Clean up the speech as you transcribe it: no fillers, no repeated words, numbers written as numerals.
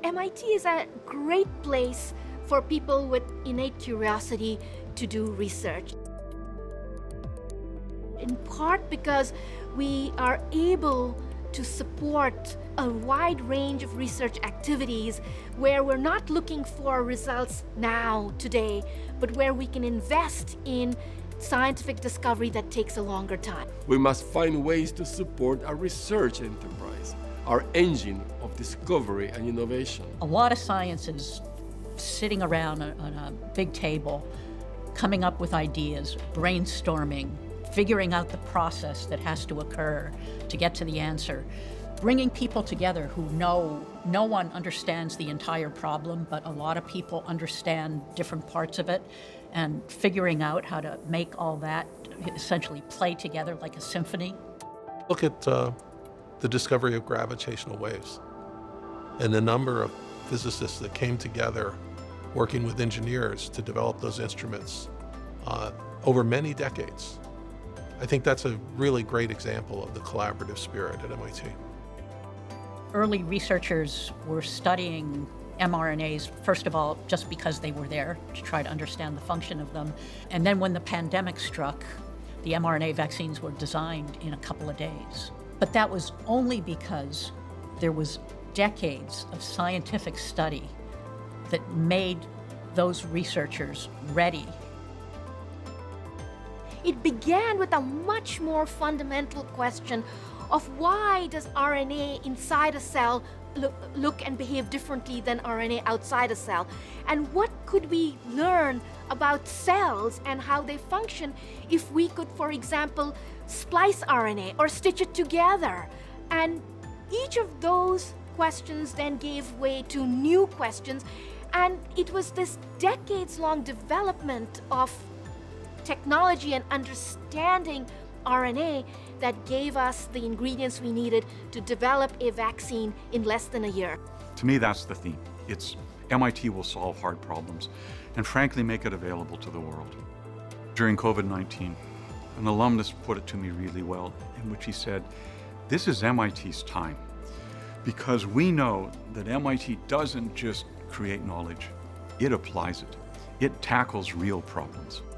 MIT is a great place for people with innate curiosity to do research. In part because we are able to support a wide range of research activities where we're not looking for results now, today, but where we can invest in scientific discovery that takes a longer time. We must find ways to support our research enterprise, our engine of discovery and innovation. A lot of science is sitting around on a big table, coming up with ideas, brainstorming, figuring out the process that has to occur to get to the answer. Bringing people together who know no one understands the entire problem, but a lot of people understand different parts of it, and figuring out how to make all that essentially play together like a symphony. Look at the discovery of gravitational waves and the number of physicists that came together working with engineers to develop those instruments over many decades. I think that's a really great example of the collaborative spirit at MIT. Early researchers were studying mRNAs, first of all, just because they were there to try to understand the function of them. And then when the pandemic struck, the mRNA vaccines were designed in a couple of days. But that was only because there was decades of scientific study that made those researchers ready. It began with a much more fundamental question of why does RNA inside a cell look and behave differently than RNA outside a cell? And what could we learn about cells and how they function if we could, for example, splice RNA or stitch it together? And each of those questions then gave way to new questions. And it was this decades-long development of technology and understanding RNA that gave us the ingredients we needed to develop a vaccine in less than a year. To me, that's the theme. It's MIT will solve hard problems and frankly make it available to the world. During COVID-19, an alumnus put it to me really well, in which he said, this is MIT's time, because we know that MIT doesn't just create knowledge, it applies it. It tackles real problems.